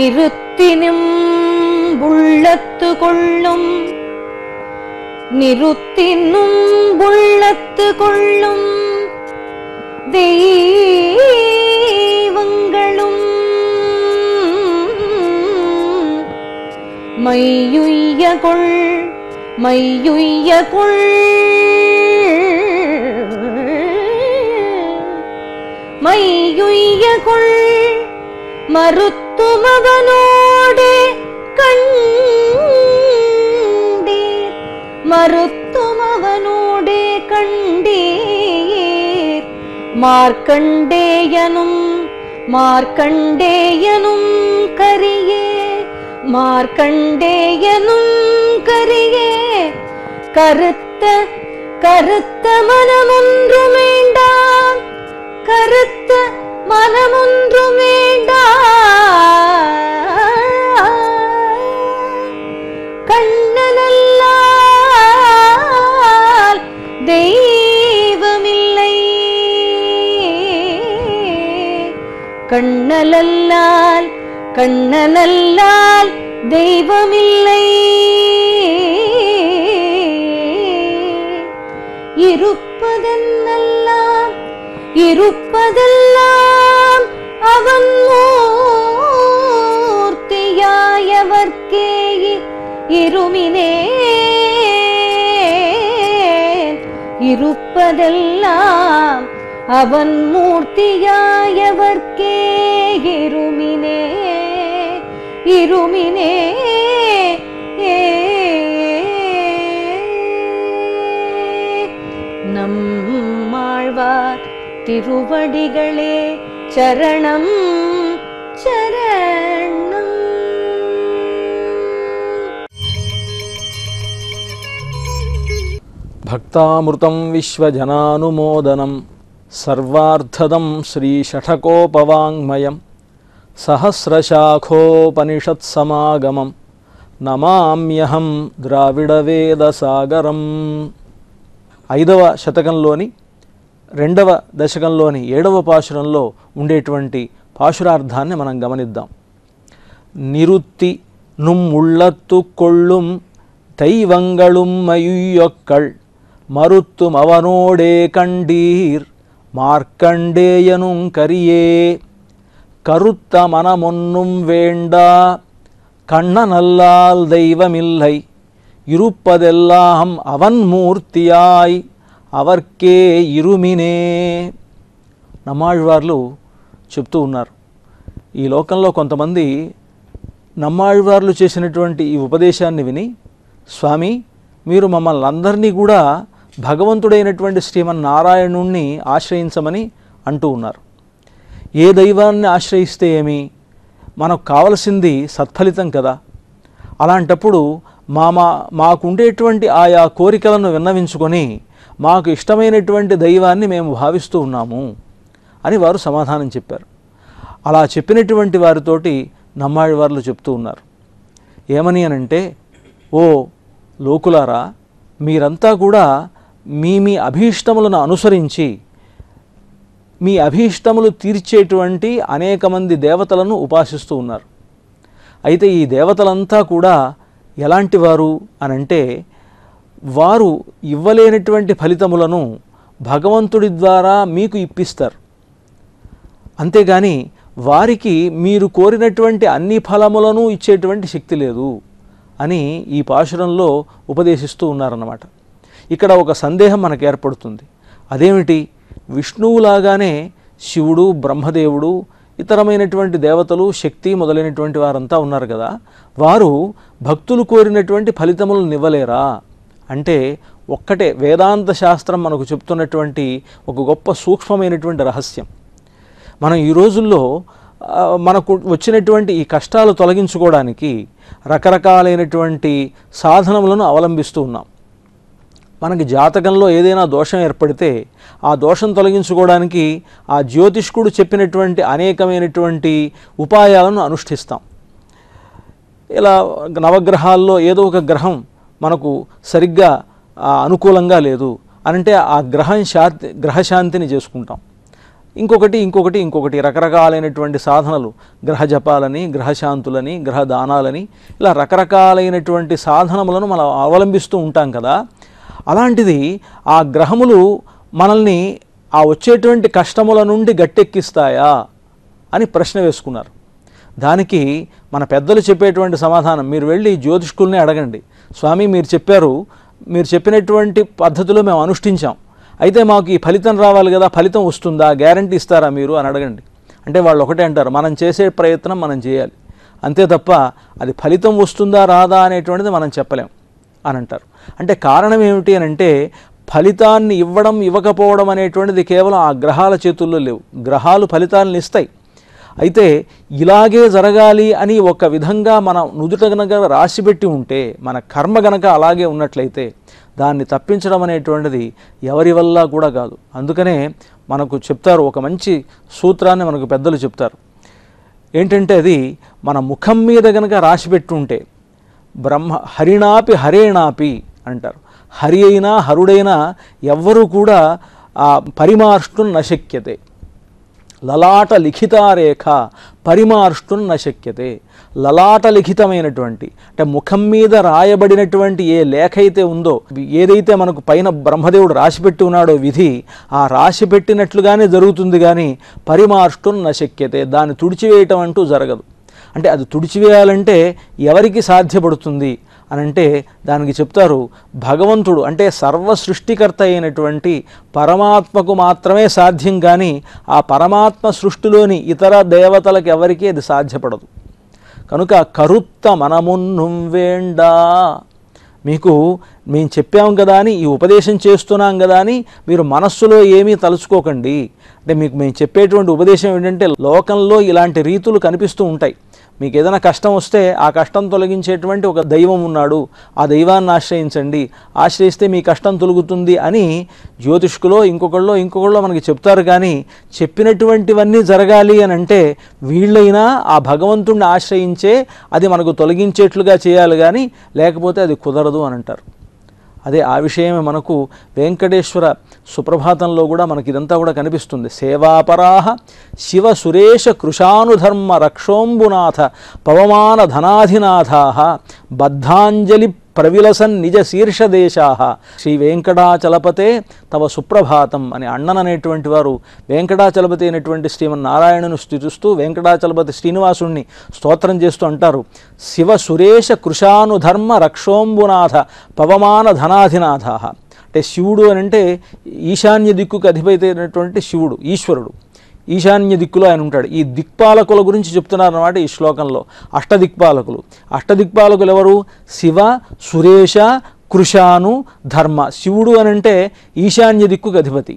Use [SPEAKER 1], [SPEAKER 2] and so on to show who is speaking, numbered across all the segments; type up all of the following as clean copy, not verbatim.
[SPEAKER 1] நிறுத்தினும் உள்ளத்து கொள்ளும் நிறுத்தினும் உள்ளத்து கொள்ளும் தெய்வங்களும் மையுய்ய கொள் மையுய்ய கொள் மையுய்ய கொள் மருத்துமவனோடே கண்டீர் மருத்துமவனோடே கண்டீர் மார்க்கண்டேயனும் மார்க்கண்டேயனும் கரியே மார்க்கண்டேயனும் கரியே கருத்த கருத்த மனமொன்றும் வேண்டாம் கருத்த மனமொன்றும் வேண்டாம் கண்ணனல்லால் தெய்வமில்லை கண்ணனல்லால் கண்ணனல்லால் தெய்வமில்லை இருப்பதென்னெல்லாம் இருப்பதெல்லாம் அவன் மூர்த்தியாயவர்க்கே இருமினே இருப்பதெல்லாம் அவன் மூர்த்தியாயவர்க்கே இருமினே இருமினே நம்மாழ்வார் திருவடிகளே சரணம் சரணம்.
[SPEAKER 2] భక్తామృతం విశ్వజనానుమోదనం సర్వార్థదం శ్రీషఠకోపవాङ्మయం సహస్రశాఖోపనిషత్సమాగమం నమామ్యహం ద్రావిడవేదసాగరం. 5వ శతకంలోని 2వ దశకంలోని 7వ పాశురంలో ఉండేటువంటి పాశురార్థాన్ని మనం గమనిద్దాం. నిరుత్తి నుమ్ముళ్ళత్తు కొళ్ళుం దైవంగళుం మయుయ్యొక్కళ్ మరుత్తుం అవనోడే కండీర్ మార్కండేయనుం కరియే కరుత్త మనమొన్నుం వేండా కண்ணనల్లాల్ దైవమిల్లై ఇరుప్పదెల్లాం అవన్మూర్తియాయ్ అవర్కే ఇరుమినే. నమ్మాళ్వార్లు చెప్తూ ఉన్నారు, ఈ లోకంలో కొంతమంది నమ్మాళ్వార్లు చేసినటువంటి ఈ ఉపదేశాన్ని విని, స్వామి మీరు మమ్మల్ని అందరినీ కూడా భగవంతుడైనటువంటి శ్రీమన్నారాయణుణ్ణి ఆశ్రయించమని అంటూ ఉన్నారు. ఏ దైవాన్ని ఆశ్రయిస్తే ఏమి, మనకు కావలసింది సత్ఫలితం కదా. అలాంటప్పుడు మాకుండేటువంటి ఆయా కోరికలను విన్నవించుకొని మాకు ఇష్టమైనటువంటి దైవాన్ని మేము భావిస్తూ ఉన్నాము అని వారు సమాధానం చెప్పారు. అలా చెప్పినటువంటి వారితోటి నమ్మాళ్వార్లు చెప్తూ ఉన్నారు ఏమని అనంటే, ఓ లోకులారా, మీరంతా కూడా మీ మీ అభీష్టములను అనుసరించి మీ అభీష్టములు తీర్చేటువంటి అనేక మంది దేవతలను ఉపాసిస్తూ ఉన్నారు. అయితే ఈ దేవతలంతా కూడా ఎలాంటి వారు అనంటే, వారు ఇవ్వలేనటువంటి ఫలితములను భగవంతుడి ద్వారా మీకు ఇప్పిస్తారు. అంతేగాని వారికి మీరు కోరినటువంటి అన్ని ఫలములను ఇచ్చేటువంటి శక్తి లేదు అని ఈ పాశురంలో ఉపదేశిస్తూ ఉన్నారన్నమాట. ఇక్కడ ఒక సందేహం మనకు ఏర్పడుతుంది. అదేమిటి, విష్ణువులాగానే శివుడు, బ్రహ్మదేవుడు, ఇతరమైనటువంటి దేవతలు, శక్తి మొదలైనటువంటి వారంతా ఉన్నారు కదా, వారు భక్తులు కోరినటువంటి ఫలితములను ఇవ్వలేరా అంటే, ఒక్కటే వేదాంత శాస్త్రం మనకు చెప్తున్నటువంటి ఒక గొప్ప సూక్ష్మమైనటువంటి రహస్యం. మనం ఈ రోజుల్లో మనకు వచ్చినటువంటి ఈ కష్టాలు తొలగించుకోవడానికి రకరకాలైనటువంటి సాధనములను అవలంబిస్తూ ఉన్నాం. మనకి జాతకంలో ఏదైనా దోషం ఏర్పడితే ఆ దోషం తొలగించుకోవడానికి ఆ జ్యోతిష్కుడు చెప్పినటువంటి అనేకమైనటువంటి ఉపాయాలను అనుష్ఠిస్తాం. ఇలా నవగ్రహాల్లో ఏదో ఒక గ్రహం మనకు సరిగ్గా అనుకూలంగా లేదు అనంటే ఆ గ్రహశాంతిని చేసుకుంటాం. ఇంకొకటి రకరకాలైనటువంటి సాధనలు, గ్రహ జపాలని, గ్రహశాంతులని, గ్రహ దానాలని, ఇలా రకరకాలైనటువంటి సాధనములను మనం అవలంబిస్తూ ఉంటాం కదా. అలాంటిది ఆ గ్రహములు మనల్ని ఆ వచ్చేటువంటి కష్టముల నుండి గట్టెక్కిస్తాయా అని ప్రశ్న వేసుకున్నారు. దానికి మన పెద్దలు చెప్పేటువంటి సమాధానం, మీరు వెళ్ళి జ్యోతిష్కుల్ని అడగండి, స్వామి మీరు చెప్పారు, మీరు చెప్పినటువంటి పద్ధతిలో మేము అనుష్ఠించాం, అయితే మాకు ఈ ఫలితం రావాలి కదా, ఫలితం వస్తుందా, గ్యారంటీ ఇస్తారా మీరు అని అడగండి. అంటే వాళ్ళు ఒకటే అంటారు, మనం చేసే ప్రయత్నం మనం చేయాలి, అంతే తప్ప అది ఫలితం వస్తుందా రాదా అనేటువంటిది మనం చెప్పలేం అని అంటారు. అంటే కారణం ఏమిటి అని అంటే, ఫలితాన్ని ఇవ్వడం ఇవ్వకపోవడం అనేటువంటిది కేవలం ఆ గ్రహాల చేతుల్లో లేవు. గ్రహాలు ఫలితాలను ఇస్తాయి, అయితే ఇలాగే జరగాలి అని ఒక విధంగా మన నుదుట గనక రాసిపెట్టి ఉంటే, మన కర్మ గనక అలాగే ఉన్నట్లయితే దాన్ని తప్పించడం అనేటువంటిది ఎవరి వల్ల కూడా కాదు. అందుకనే మనకు చెప్తారు, ఒక మంచి సూత్రాన్ని మనకు పెద్దలు చెప్తారు. ఏంటంటే అది మన ముఖం మీద గనక రాసిపెట్టి ఉంటే, హరిణాపి హరేణాపి అంటారు, హరి అయినా హరుడైనా ఎవ్వరూ కూడా పరిమార్ష్టం నశక్యతే, లలాట లిఖితారేఖ పరిమార్ష్టం నశక్యతే. లలాట లిఖితమైనటువంటి అంటే ముఖం మీద రాయబడినటువంటి ఏ లేఖ అయితే ఉందో, ఏదైతే మనకు పైన బ్రహ్మదేవుడు రాసిపెట్టి ఉన్నాడో విధి, ఆ రాసిపెట్టినట్లుగానే జరుగుతుంది, కానీ పరిమార్ష్టం నశక్యతే, దాన్ని తుడిచివేయటం అంటూ జరగదు. అంటే అది తుడిచివేయాలంటే ఎవరికి సాధ్యపడుతుంది అనంటే దానికి చెప్తారు, భగవంతుడు అంటే సర్వ సృష్టికర్త అయినటువంటి పరమాత్మకు మాత్రమే సాధ్యం, కానీ ఆ పరమాత్మ సృష్టిలోని ఇతర దేవతలకు ఎవరికీ అది సాధ్యపడదు. కనుక కరుత్త మనమున్నుం వేండా, మీకు మేము చెప్పాం కదా అని, ఈ ఉపదేశం చేస్తున్నాం కదా అని మీరు మనస్సులో ఏమీ తలుచుకోకండి. అంటే మీకు మేము చెప్పేటువంటి ఉపదేశం ఏంటంటే, లోకంలో ఇలాంటి రీతులు కనిపిస్తూ ఉంటాయి. మీకు ఏదైనా కష్టం వస్తే ఆ కష్టం తొలగించేటువంటి ఒక దైవం ఉన్నాడు, ఆ దైవాన్ని ఆశ్రయించండి, ఆశ్రయిస్తే మీ కష్టం తొలగుతుంది అని జ్యోతిష్కులో ఇంకొకళ్ళో మనకి చెప్తారు. కానీ చెప్పినటువంటివన్నీ జరగాలి అని అంటే వీళ్ళైనా ఆ భగవంతుడిని ఆశ్రయించే అది మనకు తొలగించేట్లుగా చేయాలి, కానీ లేకపోతే అది కుదరదు అని అంటారు. అదే ఆ విషయమే మనకు వెంకటేశ్వర సుప్రభాతంలో కూడా మనకి ఇదంతా కూడా కనిపిస్తుంది. సేవాపరాహ శివ సురేష కృషానుధర్మ రక్షోంబునాథ పవమాన ధనాధినాథాః బద్ధాంజలి ప్రవిలసన్ నిజ శీర్షదేశాః శ్రీ వెంకటాచలపతే తవ సుప్రభాతం అని అన్నననేటువంటి వారు వెంకటాచలపతి అయినటువంటి శ్రీమన్నారాయణను స్తుతిస్తూ వెంకటాచలపతి శ్రీనివాసుణ్ణి స్తోత్రం చేస్తూ అంటారు, శివ సురేష కృషానుధర్మ రక్షోంబునాథ పవమాన ధనాధినాథాః. అంటే శివుడు అని అంటే ఈశాన్య దిక్కుకు అధిపతి అయినటువంటి శివుడు, ఈశ్వరుడు ఈశాన్య దిక్కులో ఆయన ఉంటాడు. ఈ దిక్పాలకుల గురించి చెప్తున్నారన్నమాట ఈ శ్లోకంలో. అష్టదిక్పాలకులు ఎవరు? శివ, సురేష, కృషాను, ధర్మ. శివుడు అని అంటే ఈశాన్య దిక్కుకు అధిపతి.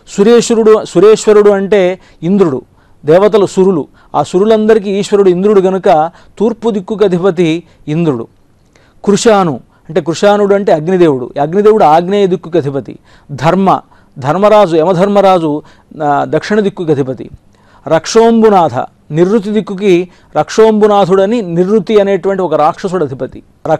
[SPEAKER 2] సురేశ్వరుడు అంటే ఇంద్రుడు, దేవతలు సురులు. ఆ సురులందరికీ ఈశ్వరుడు ఇంద్రుడు గనుక తూర్పు దిక్కుకు అధిపతి ఇంద్రుడు. కృషాను అంటే కృషానుడు అంటే అగ్నిదేవుడు, అగ్నిదేవుడు ఆగ్నేయ దిక్కుకు అధిపతి. ధర్మరాజు యమధర్మరాజు దక్షిణ దిక్కుకు అధిపతి. రక్షోంబునాథ నివృత్తి దిక్కుకి రక్షోంబునాథుడని నివృత్తి అనేటువంటి ఒక రాక్షసుడు అధిపతి.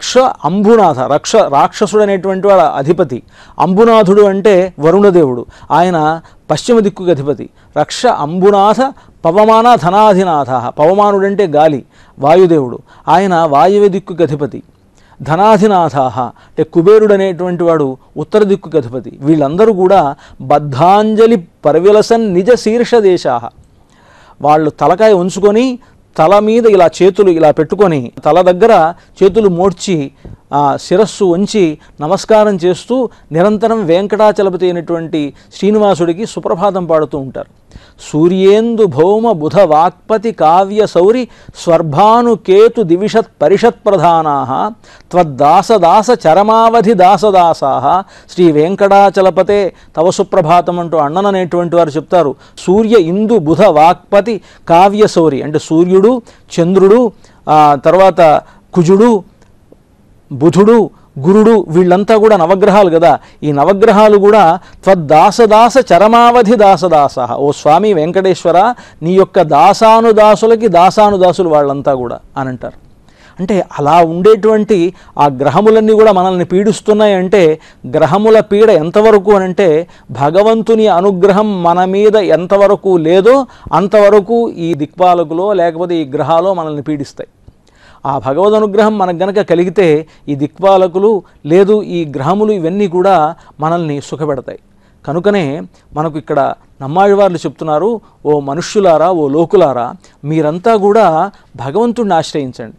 [SPEAKER 2] రాక్షసుడు అనేటువంటి వాడు అధిపతి. అంబునాథుడు అంటే వరుణదేవుడు, ఆయన పశ్చిమ దిక్కుకు అధిపతి. అంబునాథ పవమాన ధనాధినాథ. పవమానుడంటే గాలి, వాయుదేవుడు, ఆయన వాయువ్య దిక్కుకు అధిపతి. ధనాధినాథాః అంటే కుబేరుడు అనేటువంటి వాడు ఉత్తర దిక్కుకు అధిపతి. వీళ్ళందరూ కూడా బద్ధాంజలి పరివిలసన్ నిజ శీర్షదేశాః. వాళ్ళు తలకాయ ఉంచుకొని తల మీద ఇలా చేతులు ఇలా పెట్టుకొని తల దగ్గర చేతులు మోడ్చి శిరస్సు వంచి నమస్కారం చేస్తూ నిరంతరం వెంకటాచలపతి అయినటువంటి శ్రీనివాసుడికి సుప్రభాతం పాడుతూ ఉంటారు. సూర్యేందు భౌమ బుధ వాక్పతి కావ్య సౌరి స్వర్భానుకేతు దివిషత్ పరిషత్ ప్రధానాః త్వద్దాసదాస చరమావధి దాసదాసాః శ్రీ వెంకటాచలపతే తవ సుప్రభాతం అంటూ అన్నననేటువంటి వారు చెప్తారు. సూర్య ఇందు బుధ వాక్పతి కావ్య సౌరి అంటే సూర్యుడు, చంద్రుడు, తర్వాత కుజుడు, బుధుడు, గురుడు, వీళ్ళంతా కూడా నవగ్రహాలు కదా. ఈ నవగ్రహాలు కూడా త్వద్దాసదాస చరమావధి దాసదాస. ఓ స్వామి వెంకటేశ్వర, నీ యొక్క దాసానుదాసులకి దాసానుదాసులు వాళ్ళంతా కూడా అని అంటారు. అంటే అలా ఉండేటువంటి ఆ గ్రహములన్నీ కూడా మనల్ని పీడిస్తున్నాయి అంటే గ్రహముల పీడ ఎంతవరకు అనంటే భగవంతుని అనుగ్రహం మన మీద ఎంతవరకు లేదో అంతవరకు ఈ దిక్పాలకులో లేకపోతే ఈ గ్రహాలో మనల్ని పీడిస్తాయి. ఆ భగవద్ అనుగ్రహం మనకు గనక కలిగితే ఈ దిక్పాలకులు లేదు ఈ గ్రహములు ఇవన్నీ కూడా మనల్ని సుఖపెడతాయి. కనుకనే మనకు ఇక్కడ నమ్మాళ్ళవార్లు చెప్తున్నారు, ఓ మనుష్యులారా, ఓ లోకులారా, మీరంతా కూడా భగవంతుణ్ణి ఆశ్రయించండి.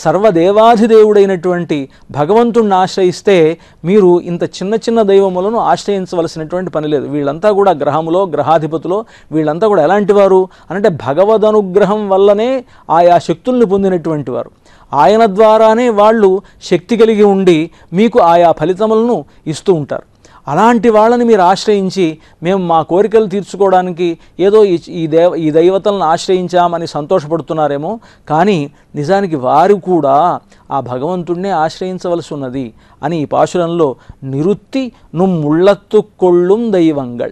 [SPEAKER 2] సర్వదేవాధిదేవుడైనటువంటి భగవంతుణ్ణి ఆశ్రయిస్తే మీరు ఇంత చిన్న చిన్న దైవములను ఆశ్రయించవలసినటువంటి పని లేదు. వీళ్ళంతా కూడా గ్రహములో గ్రహాధిపతులో వీళ్ళంతా కూడా ఎలాంటి వారు అంటే భగవదనుగ్రహం వల్లనే ఆయా శక్తుల్ని పొందినటువంటి వారు. ఆయన ద్వారానే వాళ్ళు శక్తి కలిగి ఉండి మీకు ఆయా ఫలితములను ఇస్తూ ఉంటారు. అలాంటి వాళ్ళని మీరు ఆశ్రయించి మేము మా కోరికలు తీర్చుకోవడానికి ఏదో ఈ దైవతలను ఆశ్రయించామని సంతోషపడుతున్నారేమో, కానీ నిజానికి వారు కూడా ఆ భగవంతుణ్ణే ఆశ్రయించవలసి ఉన్నది అని ఈ పాశురంలో నిరుత్తి నుమ్ముళ్ళత్తు కొళ్ళుం దైవంగళ్.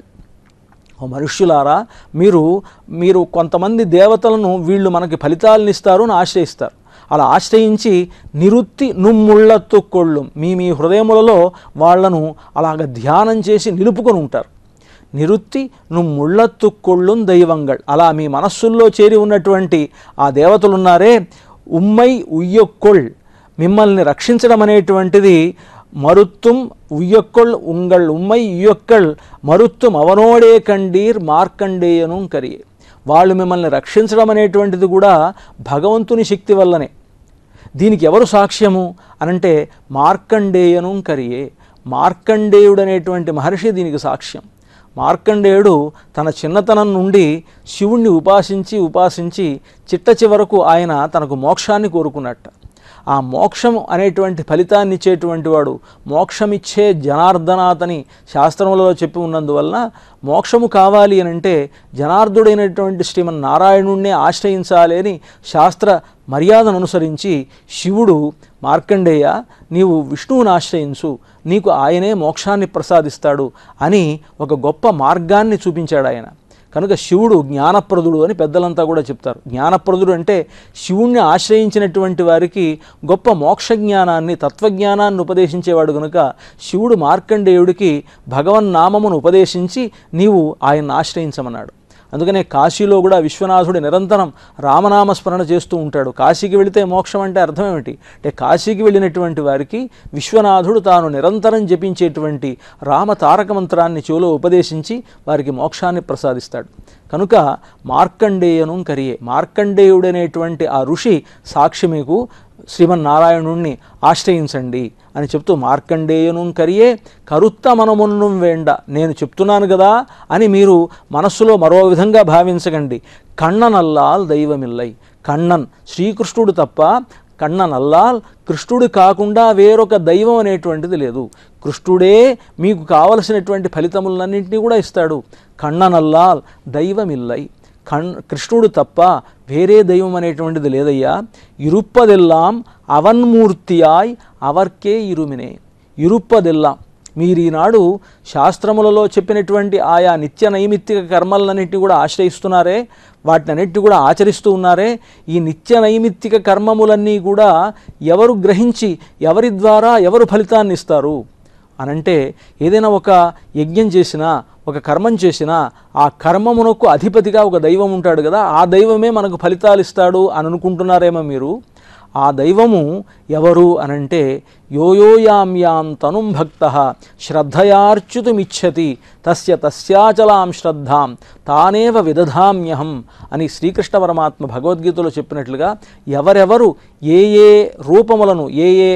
[SPEAKER 2] ఓ మనుష్యులారా, మీరు కొంతమంది దేవతలను వీళ్ళు మనకి ఫలితాలను ఇస్తారు అని ఆశ్రయిస్తారు. అలా ఆశ్రయించి నిరుత్తి నుమ్ముళ్ళత్తు కొళ్ళు మీ హృదయములలో వాళ్లను అలాగ ధ్యానం చేసి నిలుపుకొని ఉంటారు. నిరుత్తి నుమ్ముళ్ళత్తు కొళ్ళుం దైవంగళ్. అలా మీ మనస్సుల్లో చేరి ఉన్నటువంటి ఆ దేవతలున్నారే, ఉమ్మై ఉయ్యొక్కొళ్, మిమ్మల్ని రక్షించడం అనేటువంటిది మరుత్తుం ఉయ్యొక్కొళ్ ఉంగళ్ ఉమ్మై ఉయ్యొక్కళ్ మరుత్తుం అవనోడే కండీర్ మార్కండేయను కరియే. వాళ్ళు మిమ్మల్ని రక్షించడం అనేటువంటిది కూడా భగవంతుని శక్తి వల్లనే. దీనికి ఎవరు సాక్ష్యము అనంటే మార్కండేయను కరియే. మార్కండేయుడు అనేటువంటి మహర్షి దీనికి సాక్ష్యం. మార్కండేయుడు తన చిన్నతనం నుండి శివుణ్ణి ఉపాసించి చిట్ట చివరకు ఆయన తనకు మోక్షాన్ని కోరుకున్నట్ట. ఆ మోక్షం అనేటువంటి ఫలితాన్ని ఇచ్చేటువంటి వాడు మోక్షమిచ్చే జనార్దనాథని శాస్త్రములలో చెప్పి ఉన్నందువలన మోక్షము కావాలి అని అంటే జనార్దుడైనటువంటి శ్రీమన్నారాయణుణ్ణే ఆశ్రయించాలి అని శాస్త్ర మర్యాదను అనుసరించి శివుడు మార్కండేయ నీవు విష్ణువుని ఆశ్రయించు, నీకు ఆయనే మోక్షాన్ని ప్రసాదిస్తాడు అని ఒక గొప్ప మార్గాన్ని చూపించాడు ఆయన. కనుక శివుడు జ్ఞానప్రదుడు అని పెద్దలంతా కూడా చెప్తారు. జ్ఞానప్రదుడు అంటే శివుణ్ణి ఆశ్రయించినటువంటి వారికి గొప్ప మోక్ష జ్ఞానాన్ని తత్వజ్ఞానాన్ని ఉపదేశించేవాడు. కనుక శివుడు మార్కండేయుడికి భగవన్నామమును ఉపదేశించి నీవు ఆయన్ని ఆశ్రయించమన్నాడు. అందుకనే కాశీలో కూడా విశ్వనాథుడు నిరంతరం రామనామస్మరణ చేస్తూ ఉంటాడు. కాశీకి వెళితే మోక్షం అంటే అర్థం ఏమిటి అంటే కాశీకి వెళ్ళినటువంటి వారికి విశ్వనాథుడు తాను నిరంతరం జపించేటువంటి రామ తారక మంత్రాన్ని చెవిలో ఉపదేశించి వారికి మోక్షాన్ని ప్రసాదిస్తాడు. కనుక మార్కండేయను కరియే, మార్కండేయుడనేటువంటి ఆ ఋషి సాక్షి మీకు శ్రీమన్నారాయణుణ్ణి ఆశ్రయించండి అని చెప్తూ మార్కండేయను కరియే కరుత్త మనమున్ను వేండ, నేను చెప్తున్నాను కదా అని మీరు మనస్సులో మరో విధంగా భావించకండి. కണ്ണనల్లాల్ దైవమిల్లై, కണ്ണన్ శ్రీకృష్ణుడు తప్ప కണ്ണనల్లాల్ కృష్ణుడు కాకుండా వేరొక దైవం అనేటువంటిది లేదు. కృష్ణుడే మీకు కావలసినటువంటి ఫలితములన్నింటినీ కూడా ఇస్తాడు. కണ്ണనల్లాల్ దైవమిల్లై, కృష్ణుడు తప్ప వేరే దైవం అనేటువంటిది లేదయ్యా. ఇరుప్పదెల్లాం అవన్మూర్తియాయ్ అవర్కే ఇరుమినే. ఇరుప్పదెల్లాం, మీరు ఈనాడు శాస్త్రములలో చెప్పినటువంటి ఆయా నిత్య నైమిత్తిక కర్మలన్నింటినీ కూడా ఆశ్రయిస్తున్నారే, వాటిని అన్నింటినీ కూడా ఆచరిస్తూ ఉన్నారే. ఈ నిత్య నైమిత్తిక కర్మములన్నీ కూడా ఎవరు గ్రహించి ఎవరి ద్వారా ఎవరు ఫలితాన్ని ఇస్తారు అనంటే ఏదైనా ఒక యజ్ఞం చేసినా ఒక కర్మం చేసినా ఆ కర్మమునకు అధిపతిగా ఒక దైవం ఉంటాడు కదా, ఆ దైవమే మనకు ఫలితాలు ఇస్తాడు అని అనుకుంటున్నారేమో మీరు. ఆ దైవము ఎవరు అనంటే యోయాం తనుం భక్త శ్రద్ధయార్చుతుమిచ్చతి తస్యాచలాం శ్రద్ధాం తానేవ విదధామ్యహం అని శ్రీకృష్ణ పరమాత్మ భగవద్గీతలో చెప్పినట్లుగా ఎవరెవరు ఏ ఏ రూపములను ఏ ఏ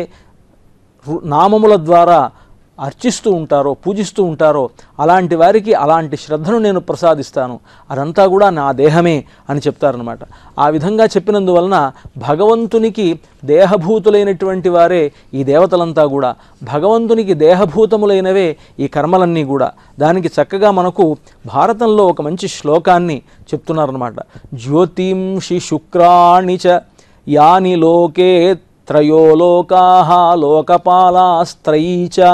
[SPEAKER 2] నామముల ద్వారా అర్చిస్తూ ఉంటారో పూజిస్తూ ఉంటారో అలాంటి వారికి అలాంటి శ్రద్ధను నేను ప్రసాదిస్తాను, అదంతా కూడా నా దేహమే అని చెప్తారనమాట. ఆ విధంగా చెప్పినందువలన భగవంతునికి దేహభూతులైనటువంటి వారే ఈ దేవతలంతా కూడా, భగవంతునికి దేహభూతములైనవే ఈ కర్మలన్నీ కూడా. దానికి చక్కగా మనకు భారతంలో ఒక మంచి శ్లోకాన్ని చెప్తున్నారనమాట. జ్యోతింషి శుక్రాణి చ యాని లోకే త్రయో లోకాః లోకపాలాస్త్రయీ చ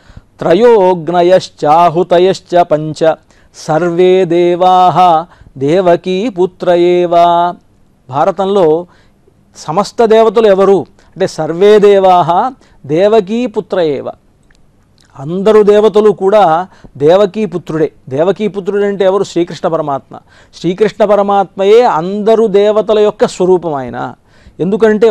[SPEAKER 2] త్రయోగ్నయశ్చాహుతయశ్చ పంచ సర్వే దేవాః దేవకీ పుత్ర ఏవ. భారతంలో సమస్త దేవతలు ఎవరు అంటే సర్వే దేవాః దేవకీ పుత్ర ఏవ. అందరూ దేవతలు కూడా దేవకీ పుత్రుడే. దేవకీ పుత్రుడు అంటే ఎవరు? శ్రీకృష్ణ పరమాత్మ. శ్రీకృష్ణ పరమాత్మయే అందరూ దేవతల యొక్క స్వరూపం ఆయన. ఎందుకంటే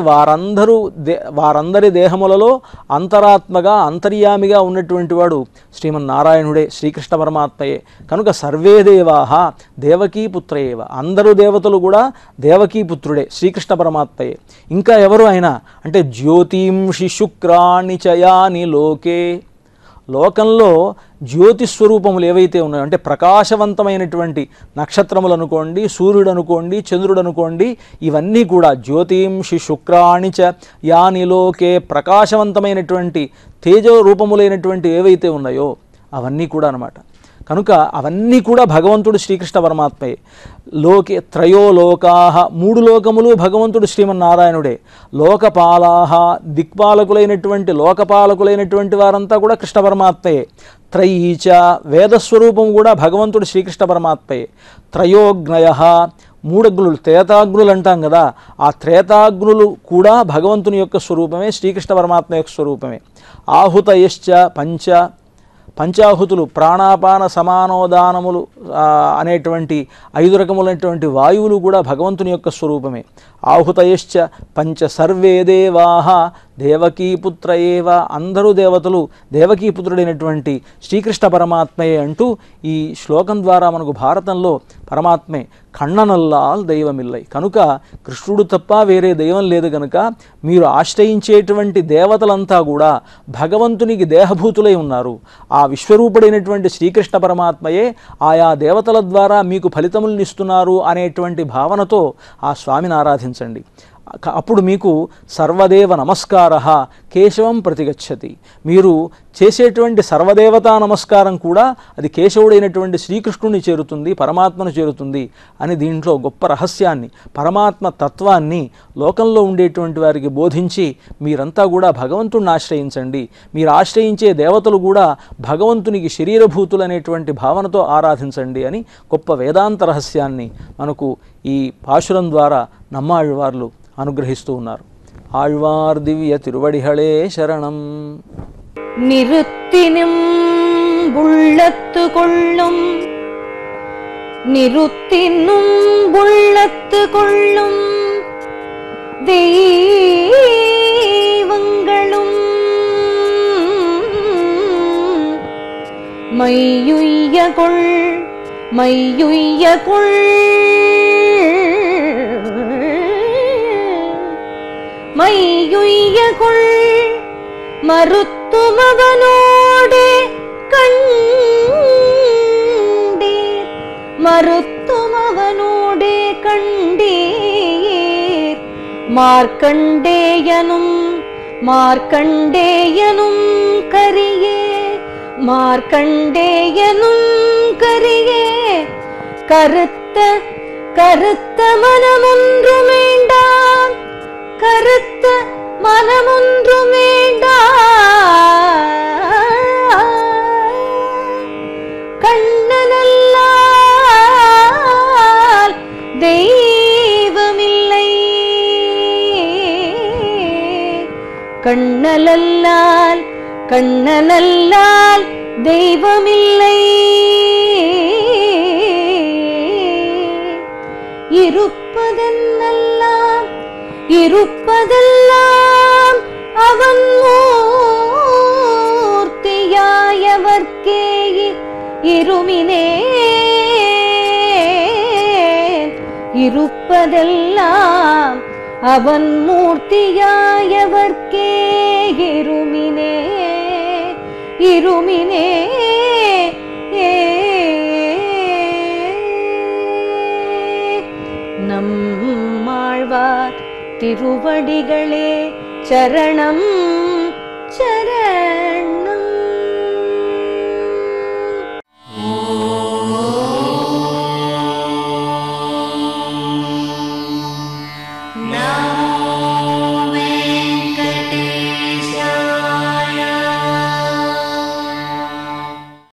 [SPEAKER 2] వారందరి దేహములలో అంతరాత్మగా అంతర్యామిగా ఉన్నటువంటి వాడు శ్రీమన్నారాయణుడే, శ్రీకృష్ణ పరమాత్మయే. కనుక సర్వే దేవాః దేవకీ పుత్ర ఏవ. అందరూ దేవతలు కూడా దేవకీ పుత్రుడే, శ్రీకృష్ణ పరమాత్మయే. ఇంకా ఎవరు ఆయన అంటే జ్యోతింషి శుక్రాణి చయాని లోకే. లోకంలో జ్యోతిస్వరూపములు ఏవైతే ఉన్నాయో అంటే ప్రకాశవంతమైనటువంటి నక్షత్రములు అనుకోండి, సూర్యుడు అనుకోండి, చంద్రుడు అనుకోండి, ఇవన్నీ కూడా జ్యోతింషి శుక్రాణి చ యాని లోకే, ప్రకాశవంతమైనటువంటి తేజో రూపములైనటువంటి ఏవైతే ఉన్నాయో అవన్నీ కూడా అన్నమాట. కనుక అవన్నీ కూడా భగవంతుడు శ్రీకృష్ణ పరమాత్మయే. లోకే త్రయో లోకాః, 3 లోకములు భగవంతుడు శ్రీమన్నారాయణుడే. లోకపాలాః, దిక్పాలకులైనటువంటి లోకపాలకులైనటువంటి వారంతా కూడా కృష్ణ పరమాత్మయే. త్రయీచ, వేదస్వరూపం కూడా భగవంతుడు శ్రీకృష్ణ పరమాత్మయే. త్రయోగ్నయః, 3 అగ్నులు, త్రేతాగ్నులు అంటాం కదా, ఆ త్రేతాగ్నులు కూడా భగవంతుని యొక్క స్వరూపమే, శ్రీకృష్ణ పరమాత్మ యొక్క స్వరూపమే. ఆహుతయశ్చ పంచాహుతులు, ప్రాణాపాన సమానోదానములు అనేటువంటి 5 రకములైనటువంటి వాయువులు కూడా భగవంతుని యొక్క స్వరూపమే. ఆహుతయశ్చ పంచ సర్వే దేవాః దేవకీపుత్ర ఏవ. అందరూ దేవతలు దేవకీపుత్రుడైనటువంటి శ్రీకృష్ణ పరమాత్మయే అంటూ ఈ శ్లోకం ద్వారా మనకు భారతంలో పరమాత్మే కన్ననల్లాల్ దైవమిల్లై. కనుక కృష్ణుడు తప్ప వేరే దైవం లేదు కనుక మీరు ఆశ్రయించేటువంటి దేవతలంతా కూడా భగవంతునికి దేహభూతులై ఉన్నారు. ఆ విశ్వరూపుడైనటువంటి శ్రీకృష్ణ పరమాత్మయే ఆయా దేవతల ద్వారా మీకు ఫలితములను ఇస్తున్నారు అనేటువంటి భావనతో ఆ స్వామిని ఆరాధించండి. అప్పుడు మీకు సర్వదేవ నమస్కారః కేశవం ప్రతిగచ్చతి. మీరు చేసేటువంటి సర్వదేవతా నమస్కారం కూడా అది కేశవుడైనటువంటి శ్రీకృష్ణుని చేరుతుంది, పరమాత్మను చేరుతుంది అని దీంట్లో గొప్ప రహస్యాన్ని, పరమాత్మ తత్వాన్ని లోకంలో ఉండేటువంటి వారికి బోధించి మీరంతా కూడా భగవంతుడిని ఆశ్రయించండి, మీరు ఆశ్రయించే దేవతలు కూడా భగవంతునికి శరీరభూతులు అనేటువంటి భావనతో ఆరాధించండి అని గొప్ప వేదాంత రహస్యాన్ని మనకు ఈ పాశురం ద్వారా నమ్మాళ్వార్లు అనుగ్రహిస్తూ ఉన్నారు. ఆళ్వార్ దివ్య తిరువడిహళే శరణం.
[SPEAKER 1] நிறுத்தினும் உள்ளத்து கொள்ளும், நிறுத்தினும் உள்ளத்து கொள்ளும் தெய்வங்களும் மையுய்ய கொள் மையுய்ய கொள் மையுய்ய கொள் மருத்துமவனோடே கண்டீர், மருத்துமவனோடே கண்டீர். மார்க்கண்டேயனும் மார்க்கண்டேயனும் கரியே, மார்க்கண்டேயனும் கரியே. கருத்த கருத்த மனமொன்றும் வேண்டாம், கருத்த மனமொன்றும் வேண்டாம். கண்ணனல்லால் தெய்வமில்லை, கண்ணனல்லால் கண்ணனல்லால் தெய்வமில்லை. இருப்பதென்னெல்லாம் இருப்பதெல்லாம் அவன் மூர்த்தியாயவர்க்கே இருமினே. இருப்பதெல்லாம் அவன் மூர்த்தியாயவர்க்கே இருமினே, இருமினே. நம்மாழ்வார் திருவடிகளே சரணம்.